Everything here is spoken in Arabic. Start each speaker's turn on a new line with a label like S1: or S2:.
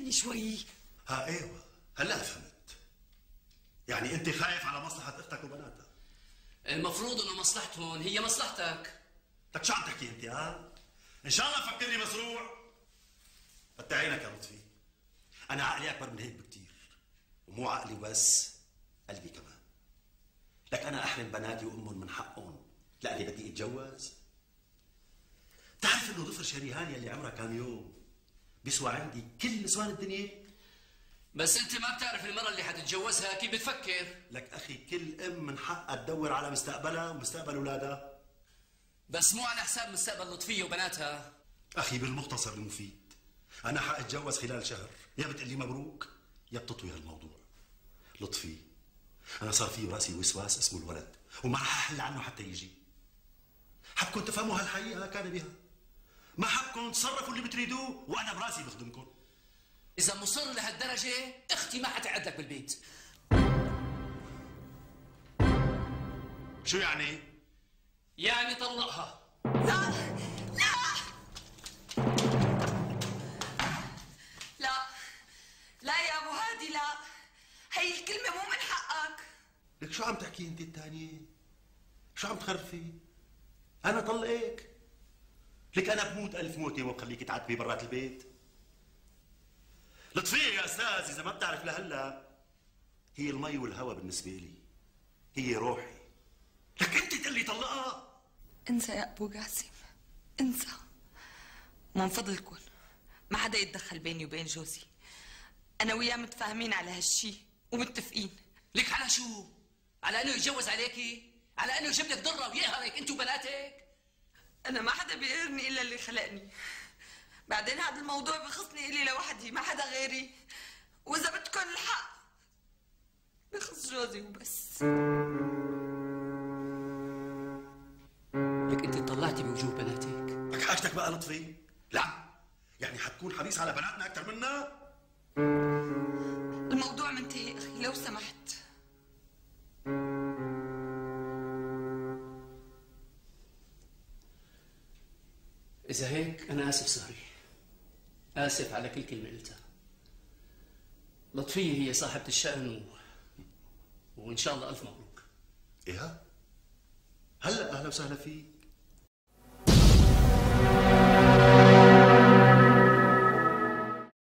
S1: فهمني شوي.
S2: ها ايوه هلا فهمت. يعني انت خايف على مصلحة اختك وبناتها.
S1: المفروض انه مصلحتهم هي مصلحتك.
S2: لك شو عم تحكي انت ها؟ ان شاء الله فكرني مزروع. فتح عينك يا لطفي. انا عقلي اكبر من هيك بكتير. ومو عقلي بس، قلبي كمان. لك انا احرم بناتي وامهم من حقهم لاني بدي اتجوز. بتعرف انه ضفر شريهان يلي عمرها كم يوم بيسوى عندي كل نسوان الدنيا؟
S1: بس انت ما بتعرف المرة اللي حتتجوزها كيف بتفكر.
S2: لك اخي كل ام من حقها تدور على مستقبلها ومستقبل اولادها.
S1: بس مو على حساب مستقبل لطفية وبناتها.
S2: اخي بالمختصر المفيد، انا حاتجوز خلال شهر، يا بتقلي مبروك يا بتطوي هالموضوع. لطفي انا صار في راسي وسواس اسمه الولد وما رح احل عنه حتى يجي. حبكم تفهموا هالحقيقه كان بها، ما حبكم تصرفوا اللي بتريدوه وانا براسي بخدمكم.
S1: اذا مصر لهالدرجة اختي ما حتقعد لك بالبيت.
S2: شو يعني؟
S1: يعني طلقها.
S3: لا لا لا لا يا ابو هادي، لا، هي الكلمة مو من حقك.
S2: لك شو عم تحكي انت الثانية؟ شو عم تخرفي؟ انا طلقك؟ لك انا بموت الف موتة وبخليك تعتبي برات البيت. لطفية يا استاذ اذا ما بتعرف لهلا، هي المي والهواء بالنسبة لي، هي روحي. لك انت تقول لي طلقها؟
S3: انسى يا ابو قاسم، انسى. من فضلكم ما حدا يتدخل بيني وبين جوزي. انا وياه متفاهمين على هالشي ومتفقين.
S1: لك على شو؟ على انه يتجوز عليكي؟ على انه يجيب لك ضره ويقهرك انت وبناتك؟
S3: انا ما حدا بيقهرني الا اللي خلقني. بعدين هذا الموضوع بخصني الي لوحدي، ما حدا غيري. واذا بدكم الحق بخص جوزي وبس.
S1: لك انت طلعتي بوجوه بناتك.
S2: لك حاجتك بقى لطفي؟ لا يعني حتكون حريص على بناتنا اكثر منا؟
S3: الموضوع منتهي اخي لو سمحت.
S1: إذا هيك أنا آسف سهري، آسف على كل كلمة قلتها. لطفية هي صاحبة الشأن وإن شاء الله ألف مبروك.
S2: إيه هلا أهلا وسهلا فيه.